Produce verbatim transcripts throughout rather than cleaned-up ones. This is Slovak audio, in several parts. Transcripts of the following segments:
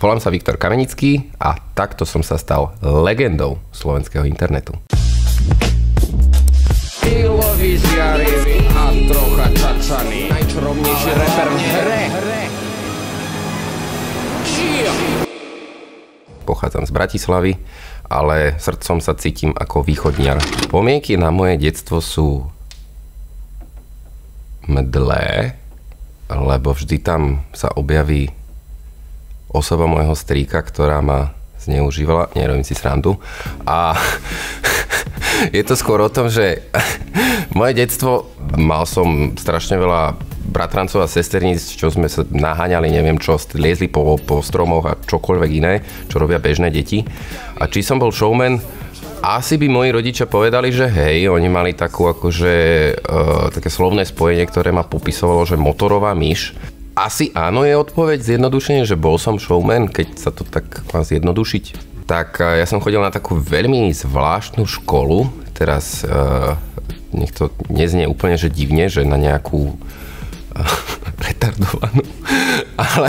Volám sa Viktor Kamenický a takto som sa stal legendou slovenského internetu. Televíziári a trocha čačaný. Najčarovnejší reper v hre. Pochádzam z Bratislavy, ale srdcom sa cítim ako východniar. Spomienky na moje detstvo sú mdlé, lebo vždy tam sa objaví osoba môjho strýka, ktorá ma zneužívala, nerobím si srandu. A je to skôr o tom, že moje detstvo, mal som strašne veľa bratrancov a sesterníc, čo sme sa naháňali, neviem čo, liezli po, po stromoch a čokoľvek iné, čo robia bežné deti. A či som bol showman, asi by moji rodičia povedali, že hej, oni mali takú akože uh, také slovné spojenie, ktoré ma popisovalo, že motorová myš. Asi áno je odpoveď, zjednodušenie, že bol som showman, keď sa to tak má zjednodušiť. Tak ja som chodil na takú veľmi zvláštnu školu, teraz uh, nech to neznie úplne, že divne, že na nejakú uh, retardovanú, ale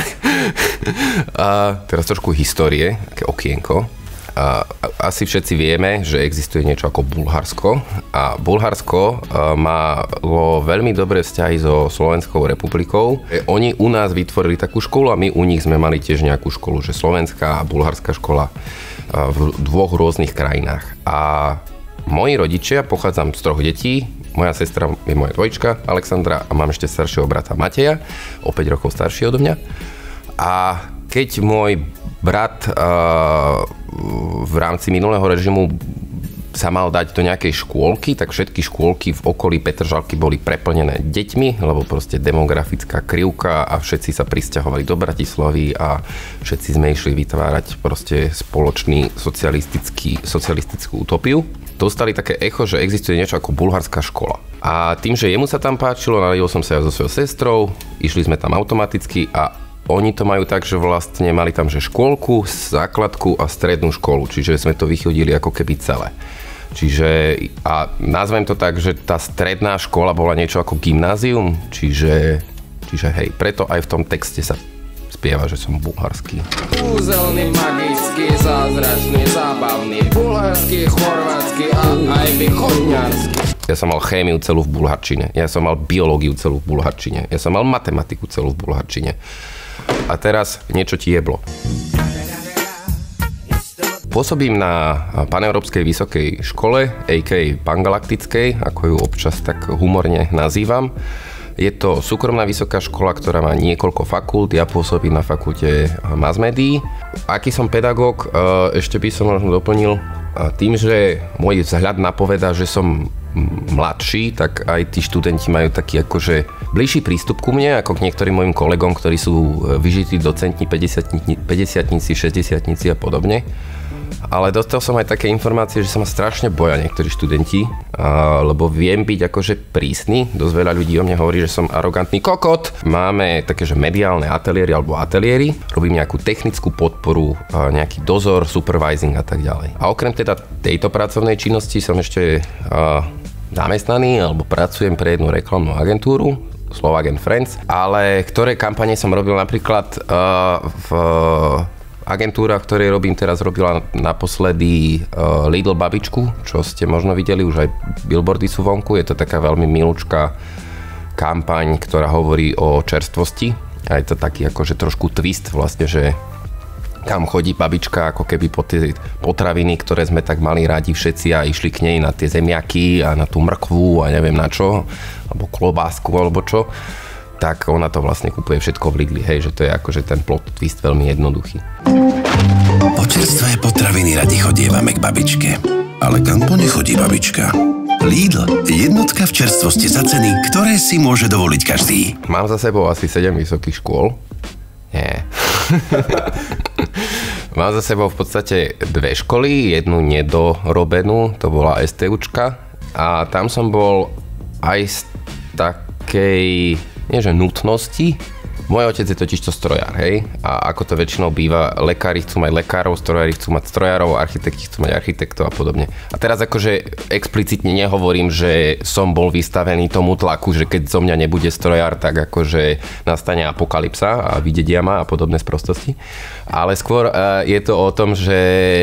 uh, teraz trošku histórie, také okienko. Uh, asi všetci vieme, že existuje niečo ako Bulharsko a Bulharsko uh, malo veľmi dobré vzťahy so Slovenskou republikou. Oni u nás vytvorili takú školu a my u nich sme mali tiež nejakú školu, že slovenská a bulharská škola uh, v dvoch rôznych krajinách. A moji rodičia, pochádzam z troch detí, moja sestra je moja dvojčka Alexandra a mám ešte staršieho brata Mateja, o päť rokov starší odo mňa. A keď môj brat uh, v rámci minulého režimu sa mal dať do nejakej škôlky, tak všetky škôlky v okolí Petržalky boli preplnené deťmi, lebo proste demografická krivka a všetci sa prisťahovali do Bratislavy a všetci sme išli vytvárať proste spoločný socialistický, socialistickú utopiu. Dostali také echo, že existuje niečo ako bulharská škola. A tým, že jemu sa tam páčilo, narodil som sa ja so svojou sestrou, išli sme tam automaticky a oni to majú tak, že vlastne mali tam že škôlku, základku a strednú školu, čiže sme to vychodili ako keby celé. Čiže, a nazvem to tak, že tá stredná škola bola niečo ako gymnázium, čiže, čiže hej, preto aj v tom texte sa spieva, že som bulharský. Úzelný, magický, zázračný, zábavný, bulharský, chorvátsky a aj východňarský. Ja som mal chémiu celú v bulharčine, ja som mal biológiu celú v bulharčine, ja som mal matematiku celú v bulharčine. A teraz niečo ti jeblo. Pôsobím na Paneurópskej vysokej škole, á ká á Pangalaktickej, ako ju občas tak humorne nazývam. Je to súkromná vysoká škola, ktorá má niekoľko fakult, ja pôsobím na fakulte mass médií. Aký som pedagóg, ešte by som možno doplnil, tým, že môj vzhľad napovedá, že som mladší, tak aj tí študenti majú taký akože bližší prístup ku mne, ako k niektorým mojim kolegom, ktorí sú vyžití docentní, päťdesiatnici, šesťdesiatnici a podobne. Ale dostal som aj také informácie, že sa ma strašne boja niektorí študenti, a, lebo viem byť akože prísny. Dosť veľa ľudí o mne hovorí, že som arogantný kokot. Máme také, že mediálne ateliéry alebo ateliéry. Robím nejakú technickú podporu, a, nejaký dozor, supervising a tak ďalej. A okrem teda tejto pracovnej činnosti som ešte a, zamestnaný alebo pracujem pre jednu reklamnú agentúru, Slovagen Friends, ale ktoré kampane som robil napríklad uh, v agentúra, v ktorej robím teraz, robila naposledy uh, Lidl babičku, čo ste možno videli, už aj billboardy sú vonku, je to taká veľmi milúčka kampaň, ktorá hovorí o čerstvosti a je to taký akože trošku twist vlastne, že kam chodí babička ako keby po tie potraviny, ktoré sme tak mali rádi všetci a išli k nej na tie zemiaky a na tú mrkvu a neviem na čo, alebo klobásku alebo čo, tak ona to vlastne kupuje všetko v Lidli, hej, že to je akože ten plot twist veľmi jednoduchý. Po čerstvé potraviny radi chodievame k babičke. Ale kam po ne chodí babička? Lidl, jednotka v čerstvosti za ceny, ktoré si môže dovoliť každý. Mám za sebou asi sedem vysokých škôl. Nie. Mám za sebou v podstate dve školy, jednu nedorobenú, to bola STUčka a tam som bol aj z takej, nie že nutnosti, Môj otec je totiž to strojár, hej? A ako to väčšinou býva, lekári chcú mať lekárov, strojári chcú mať strojárov, architekti chcú mať architektov a podobne. A teraz akože explicitne nehovorím, že som bol vystavený tomu tlaku, že keď zo mňa nebude strojár, tak akože nastane apokalypsa a vydedia ma a podobné sprostosti. Ale skôr uh, je to o tom, že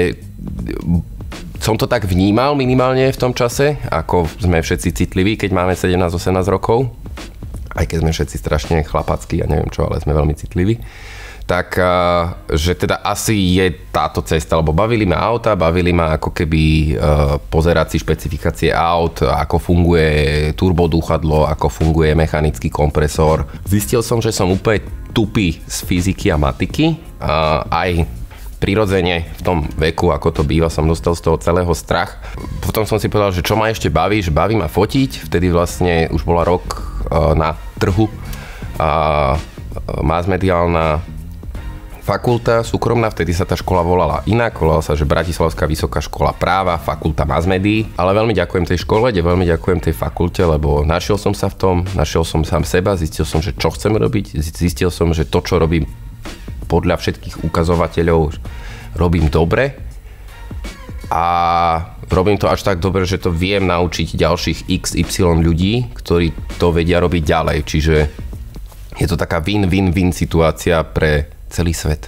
som to tak vnímal minimálne v tom čase, ako sme všetci citliví, keď máme sedemnásť osemnásť rokov. Aj keď sme všetci strašne chlapackí a neviem čo, ale sme veľmi citliví, tak že teda asi je táto cesta, lebo bavili ma auta, bavili ma ako keby pozerať si špecifikácie aut, ako funguje turbodúchadlo, ako funguje mechanický kompresor. Zistil som, že som úplne tupý z fyziky a matiky, a aj prirodzene v tom veku, ako to býva, som dostal z toho celého strach. Potom som si povedal, že čo ma ešte baví, že baví ma fotiť, vtedy vlastne už bola rok na trhu a mass-mediálna fakulta súkromná, vtedy sa tá škola volala inak, volala sa, že Bratislavská vysoká škola práva, fakulta mass-médií, ale veľmi ďakujem tej škole, veľmi ďakujem tej fakulte, lebo našiel som sa v tom, našiel som sám seba, zistil som, že čo chcem robiť, zistil som, že to, čo robím podľa všetkých ukazovateľov, robím dobre a robím to až tak dobre, že to viem naučiť ďalších iks ypsilon ľudí, ktorí to vedia robiť ďalej. Čiže je to taká win-win-win situácia pre celý svet.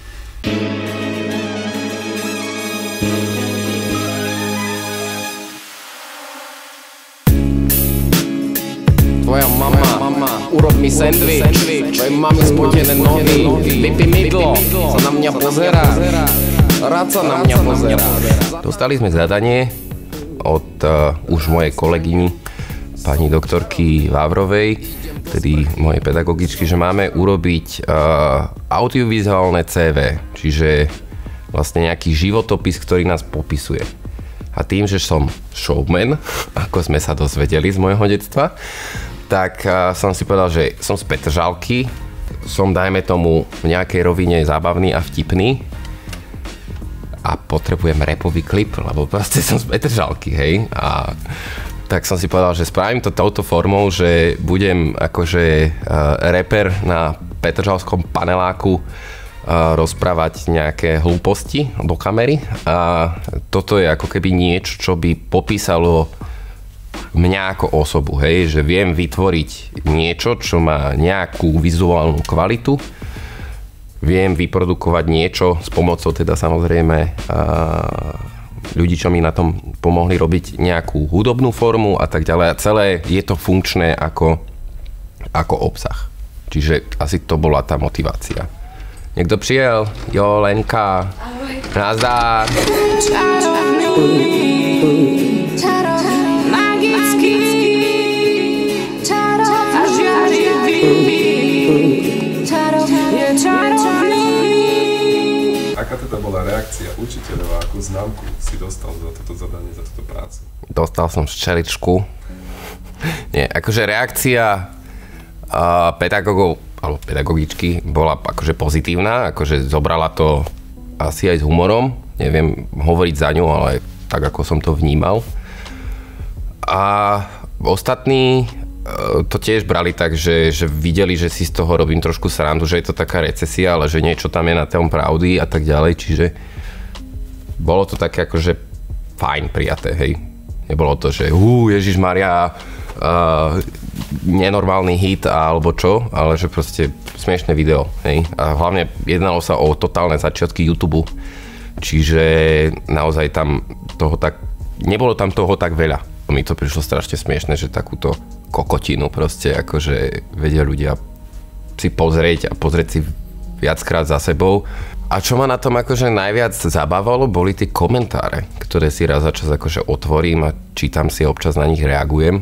Tvoja mama, mama, urob mi sendvič, tvojej mami spotené nohy, vypí mydlo, sa na mňa pozerá, rád sa na mňa pozerá. Dostali sme zadanie od uh, už mojej kolegyni, pani doktorky Vávrovej, tedy mojej pedagogičky, že máme urobiť uh, audiovizuálne cé vé, čiže vlastne nejaký životopis, ktorý nás popisuje. A tým, že som showman, ako sme sa dozvedeli z môjho detstva, tak uh, som si povedal, že som z Petržalky, som dajme tomu v nejakej rovine zábavný a vtipný a potrebujem rapový klip, lebo proste som z Petržalky, hej. A tak som si povedal, že spravím to touto formou, že budem akože uh, rapper na petržalskom paneláku uh, rozprávať nejaké hlúposti do kamery. A toto je ako keby niečo, čo by popísalo mňa ako osobu, hej, že viem vytvoriť niečo, čo má nejakú vizuálnu kvalitu, viem vyprodukovať niečo s pomocou teda samozrejme ľudí, čo mi na tom pomohli robiť nejakú hudobnú formu a tak ďalej. A celé je to funkčné ako, ako obsah. Čiže asi to bola tá motivácia. Niekto prijel? Jo, Lenka. Ahoj. Nazdar. Aká teda bola reakcia učiteľov a akú známku si dostal za toto zadanie, za túto prácu? Dostal som ščeličku. Nie, akože reakcia uh, pedagógov alebo pedagogičky bola akože pozitívna, akože zobrala to asi aj s humorom. Neviem hovoriť za ňu, ale tak, ako som to vnímal. A ostatní to tiež brali tak, že, že videli, že si z toho robím trošku srandu, že je to taká recesia, ale že niečo tam je na tom pravdy a tak ďalej, čiže bolo to také akože fajn prijaté, hej. Nebolo to, že hú, Ježišmaria, uh, nenormálny hit alebo čo, ale že proste smiešné video, hej. A hlavne jednalo sa o totálne začiatky YouTube, čiže naozaj tam toho tak, nebolo tam toho tak veľa. Mi to prišlo strašne smiešné, že takúto kokotinu proste akože vedia ľudia si pozrieť a pozrieť si viackrát za sebou. A čo ma na tom akože najviac zabávalo, boli tie komentáre, ktoré si raz za čas akože otvorím a čítam si, občas na nich reagujem.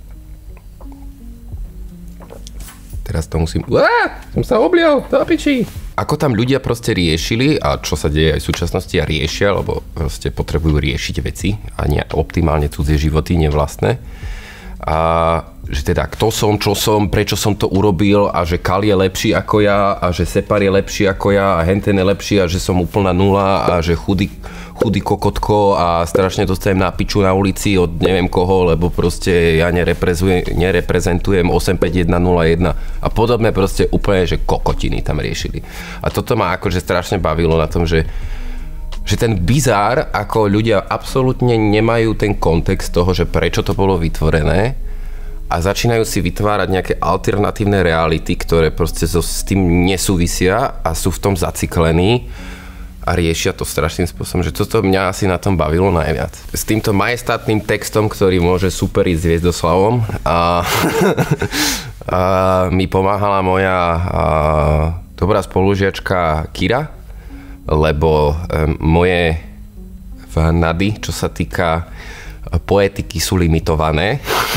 Teraz to musím... Uá, som sa oblial, do piči. Ako tam ľudia proste riešili, a čo sa deje aj v súčasnosti a riešia, lebo proste potrebujú riešiť veci a nie optimálne cudzie životy, nevlastné. A že teda kto som, čo som, prečo som to urobil a že Kal je lepší ako ja a že Separ je lepší ako ja a Henten je lepší a že som úplná nula a že chudý, chudý kokotko a strašne dostanem na piču na ulici od neviem koho, lebo proste ja nereprezentujem, nereprezentujem osem päť jeden nula jeden a podobne proste úplne, že kokotiny tam riešili. A toto ma akože strašne bavilo na tom, že že ten bizár, ako ľudia absolútne nemajú ten kontext toho, že prečo to bolo vytvorené a začínajú si vytvárať nejaké alternatívne reality, ktoré proste so, s tým nesúvisia a sú v tom zaciklení a riešia to strašným spôsobom, že toto mňa asi na tom bavilo najviac. S týmto majestátnym textom, ktorý môže superiť s Hviezdoslavom a, a mi pomáhala moja a, dobrá spolužiačka Kira, lebo um, moje vnady, čo sa týka poetiky, sú limitované.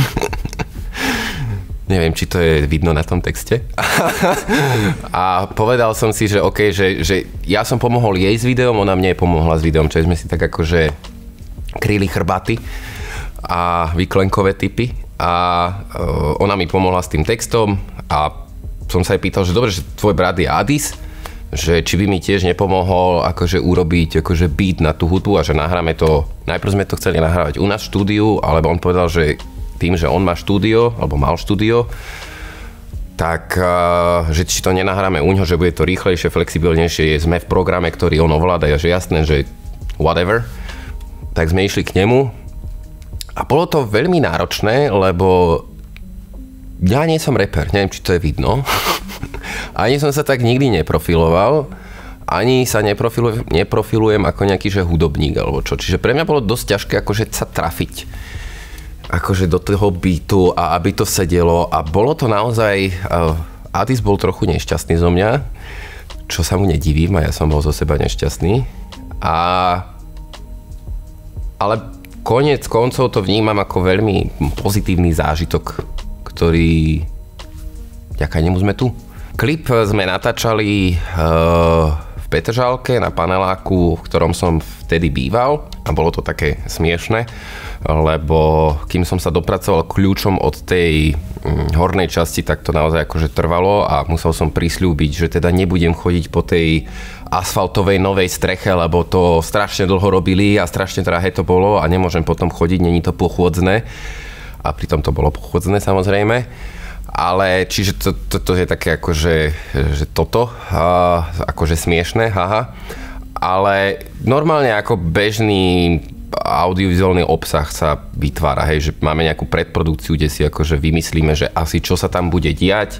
Neviem, či to je vidno na tom texte. A povedal som si, že OK, že, že ja som pomohol jej s videom, ona mne pomohla s videom, čo sme si tak akože kryli chrbaty a vyklenkové typy. A uh, ona mi pomohla s tým textom a som sa jej pýtal, že dobre, že tvoj brat je Adis, že či by mi tiež nepomohol akože urobiť akože beat na tú hudbu a že nahráme to, najprv sme to chceli nahrávať u nás v štúdiu, alebo on povedal, že tým, že on má štúdio, alebo mal štúdio, tak že či to nenahráme u ňoho, že bude to rýchlejšie, flexibilnejšie, sme v programe, ktorý on ovláda, že jasné, že whatever. Tak sme išli k nemu a bolo to veľmi náročné, lebo ja nie som rapper, neviem, či to je vidno. Ani som sa tak nikdy neprofiloval, ani sa neprofilujem, neprofilujem ako nejaký že hudobník alebo čo. Čiže pre mňa bolo dosť ťažké akože sa trafiť akože do toho beatu a aby to sedelo a bolo to naozaj, uh, Adis bol trochu nešťastný zo mňa, čo sa mu nedivím a ja som bol zo seba nešťastný. A ale koniec koncov to vnímam ako veľmi pozitívny zážitok, ktorý vďaka nemu sme tu. Klip sme natáčali uh, v Petržalke na paneláku, v ktorom som vtedy býval a bolo to také smiešné, lebo kým som sa dopracoval kľúčom od tej um, hornej časti, tak to naozaj akože trvalo a musel som prisľúbiť, že teda nebudem chodiť po tej asfaltovej novej streche, lebo to strašne dlho robili a strašne drahé to bolo a nemôžem potom chodiť, není to pochôdzne a pritom to bolo pochôdzne samozrejme. Ale čiže to, to, to je také akože že toto, uh, akože smiešné, haha. Ale normálne ako bežný audiovizuálny obsah sa vytvára, hej, že máme nejakú predprodukciu, kde si akože vymyslíme, že asi čo sa tam bude diať.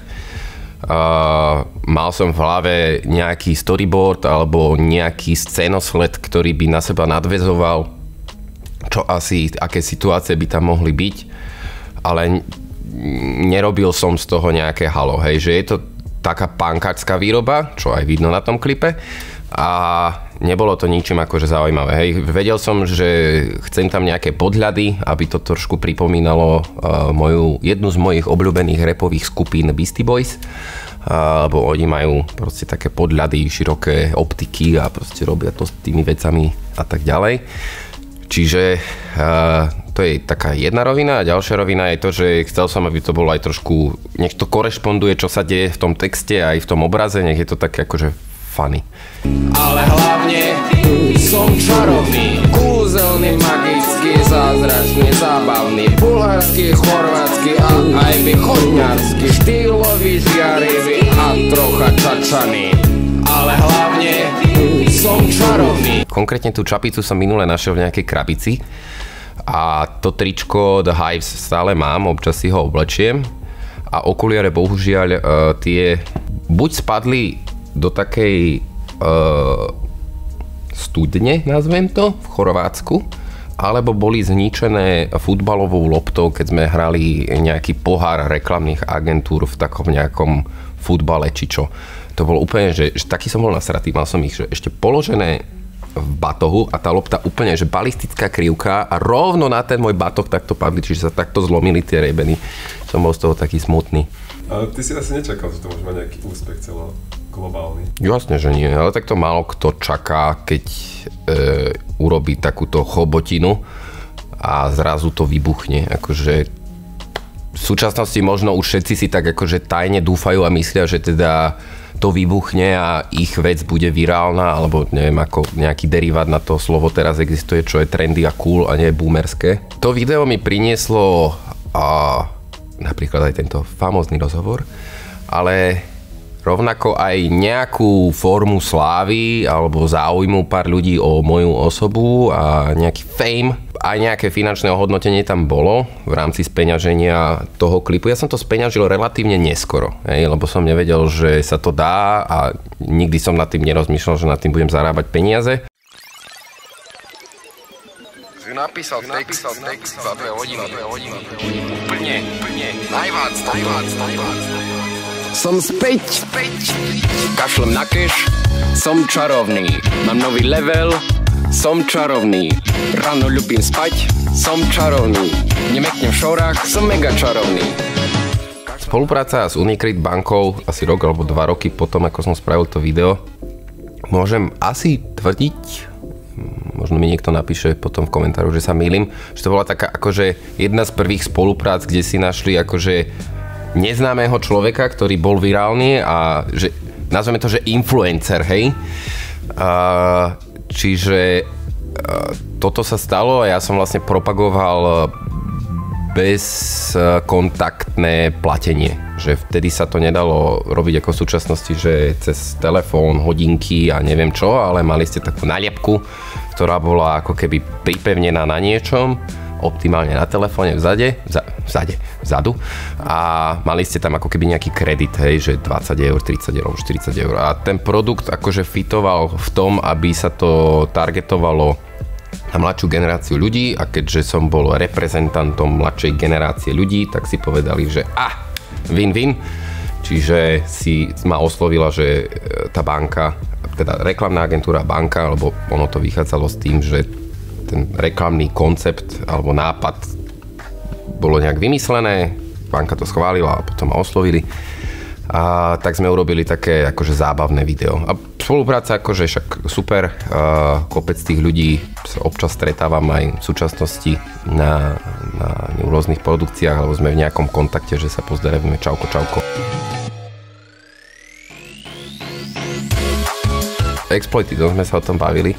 Uh, mal som v hlave nejaký storyboard alebo nejaký scénosled, ktorý by na seba nadväzoval, čo asi, aké situácie by tam mohli byť, ale nerobil som z toho nejaké halo, hej, že je to taká pankárska výroba, čo aj vidno na tom klipe a nebolo to ničím akože zaujímavé, hej. Vedel som, že chcem tam nejaké podhľady, aby to trošku pripomínalo uh, moju, jednu z mojich obľúbených rapových skupín Beastie Boys, uh, lebo oni majú proste také podhľady, široké optiky a proste robia to s tými vecami a tak ďalej. Čiže uh, to je taká jedna rovina a ďalšia rovina je to, že chcel som, aby to bolo aj trošku, nech to korešponduje, čo sa deje v tom texte aj v tom obraze, nech je to také akože funny. Ale hlavne som čarovný, kúzelný, magický, zázračný, zábavný, bulharský, chorvátsky a aj východňarský, štýlový, žiarivý a trocha čačaný. Ale hlavne som čarovný. Konkrétne tú čapicu som minule našiel v nejakej krabici a to tričko The Hives stále mám, občas si ho oblečiem a okuliare bohužiaľ uh, tie buď spadli do takej uh, studne, nazvem to, v Chorvátsku, alebo boli zničené futbalovou loptou, keď sme hrali nejaký pohár reklamných agentúr v takom nejakom futbale či čo. To bolo úplne, že, že taký som bol nasratý, mal som ich že ešte položené v batohu a tá lopta úplne, že balistická krivka a rovno na ten môj batoh takto padli, čiže sa takto zlomili tie rebeny. Som bol z toho taký smutný. Ale ty si asi nečakal, že to môže mať nejaký úspech celo globálny. Jasne, že nie, ale tak to málo kto čaká, keď e, urobí takúto chobotinu a zrazu to vybuchne. Akože v súčasnosti možno už všetci si tak akože tajne dúfajú a myslia, že teda to vybuchne a ich vec bude virálna, alebo neviem, ako nejaký derivát na to slovo teraz existuje, čo je trendy a cool a nie boomerské. To video mi prinieslo a, napríklad aj tento famózny rozhovor, ale rovnako aj nejakú formu slávy alebo záujmu pár ľudí o moju osobu a nejaký fame. Aj nejaké finančné ohodnotenie tam bolo v rámci speňaženia toho klipu. Ja som to speňažil relatívne neskoro, hej, lebo som nevedel, že sa to dá a nikdy som nad tým nerozmýšľal, že nad tým budem zarábať peniaze. Napísal text, text za dve hodiny, úplne, úplne, najvác, najvác, najvác. Som späť, späť, kašlem na cash, som čarovný, mám nový level, som čarovný, ráno ľubím spať, som čarovný, nemeknem v šorách, som mega čarovný. Spolupráca s Unicredit bankou asi rok alebo dva roky potom, ako som spravil to video, môžem asi tvrdiť, možno mi niekto napíše potom v komentáru, že sa mýlim, že to bola taká akože jedna z prvých spoluprác, kde si našli akože neznámeho človeka, ktorý bol virálny a že, nazveme to, že influencer, hej. A, čiže a, toto sa stalo a ja som vlastne propagoval bezkontaktné platenie. Že vtedy sa to nedalo robiť ako v súčasnosti, že cez telefón, hodinky a neviem čo, ale mali ste takú nálepku, ktorá bola ako keby pripevnená na niečom, optimálne na telefóne vzade, vza, vzade, vzadu a mali ste tam ako keby nejaký kredit, hej, že dvadsať eur, tridsať eur, štyridsať eur a ten produkt akože fitoval v tom, aby sa to targetovalo na mladšiu generáciu ľudí a keďže som bol reprezentantom mladšej generácie ľudí, tak si povedali, že ah, win-win, čiže si ma oslovila, že tá banka, teda reklamná agentúra banka, lebo ono to vychádzalo s tým, že ten reklamný koncept alebo nápad bolo nejak vymyslené, banka to schválila a potom ma oslovili a tak sme urobili také akože zábavné video a spolupráca akože však super, a kopec tých ľudí sa občas stretávam aj v súčasnosti na, na rôznych produkciách alebo sme v nejakom kontakte, že sa pozdravíme, čauko, čauko. Exploity, to sme sa o tom bavili.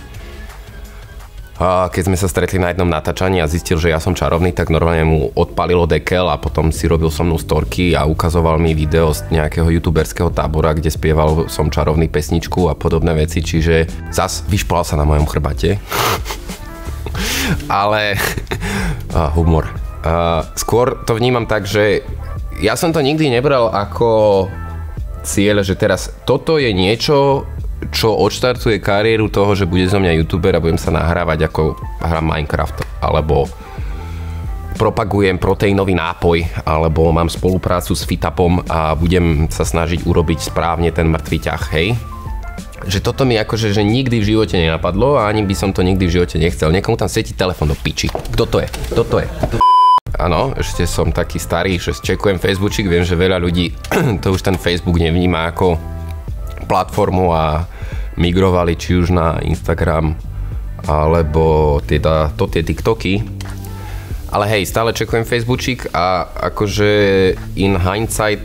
A keď sme sa stretli na jednom natáčaní a zistil, že ja som čarovný, tak normálne mu odpalilo dekel a potom si robil so mnou storky a ukazoval mi video z nejakého youtuberského tábora, kde spieval Som čarovný pesničku a podobné veci, čiže zas vyšplal sa na mojom chrbate. Ale a, humor. A, skôr to vnímam tak, že ja som to nikdy nebral ako cieľ, že teraz toto je niečo, čo odštartuje kariéru toho, že bude zo mňa youtuber a budem sa nahrávať ako hrám Minecraft, alebo propagujem proteínový nápoj, alebo mám spoluprácu s Fitapom a budem sa snažiť urobiť správne ten mŕtvý ťah, hej? Že toto mi akože že nikdy v živote nenapadlo a ani by som to nikdy v živote nechcel. Niekomu tam svieti telefón do piči. Kto to je? Kto to je? Áno, ešte som taký starý, že čekujem Facebookčík, viem, že veľa ľudí to už ten Facebook nevníma ako platformu a migrovali či už na Instagram alebo teda to tie TikToky. Ale hej, stále čekujem Facebookčík a akože in hindsight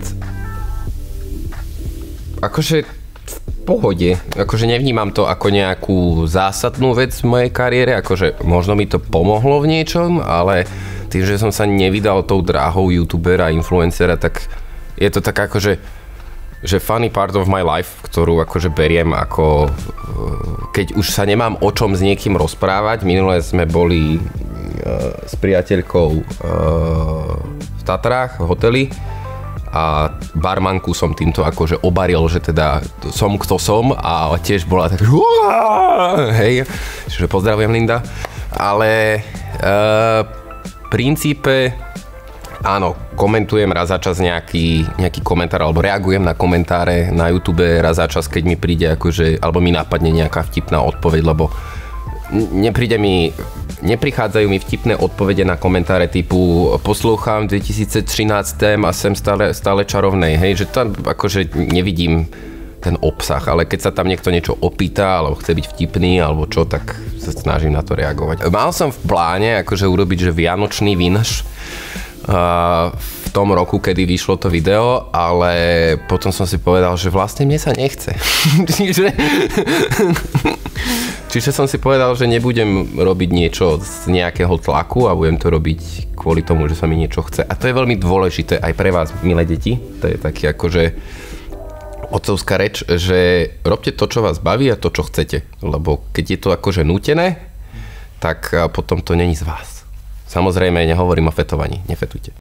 akože v pohode. Akože nevnímam to ako nejakú zásadnú vec v mojej kariére, akože možno mi to pomohlo v niečom, ale tým, že som sa nevydal tou dráhou youtubera, influencera, tak je to tak akože že funny part of my life, ktorú akože beriem ako keď už sa nemám o čom s niekým rozprávať. Minule sme boli uh, s priateľkou uh, v Tatrách, v hoteli a barmanku som týmto akože obaril, že teda som kto som a tiež bola tak hej, čiže pozdravujem Linda, ale uh, v princípe áno, komentujem raz za čas nejaký, nejaký komentár alebo reagujem na komentáre na YouTube raz za čas, keď mi príde akože, alebo mi napadne nejaká vtipná odpoveď, lebo nepríde mi, neprichádzajú mi vtipné odpovede na komentáre typu poslúcham dvetisíc trinásť a sem stále, stále čarovnej, hej, že tam akože nevidím ten obsah, ale keď sa tam niekto niečo opýta, alebo chce byť vtipný, alebo čo, tak sa snažím na to reagovať. Mal som v pláne akože urobiť, že vianočný vinš, Uh, v tom roku, kedy vyšlo to video, ale potom som si povedal, že vlastne mne sa nechce. Čiže... Čiže som si povedal, že nebudem robiť niečo z nejakého tlaku a budem to robiť kvôli tomu, že sa mi niečo chce. A to je veľmi dôležité aj pre vás, milé deti. To je taký akože otcovská reč, že robte to, čo vás baví a to, čo chcete. Lebo keď je to akože nútené, tak potom to není z vás. Samozrejme, nehovorím o fetovaní. Nefetujte.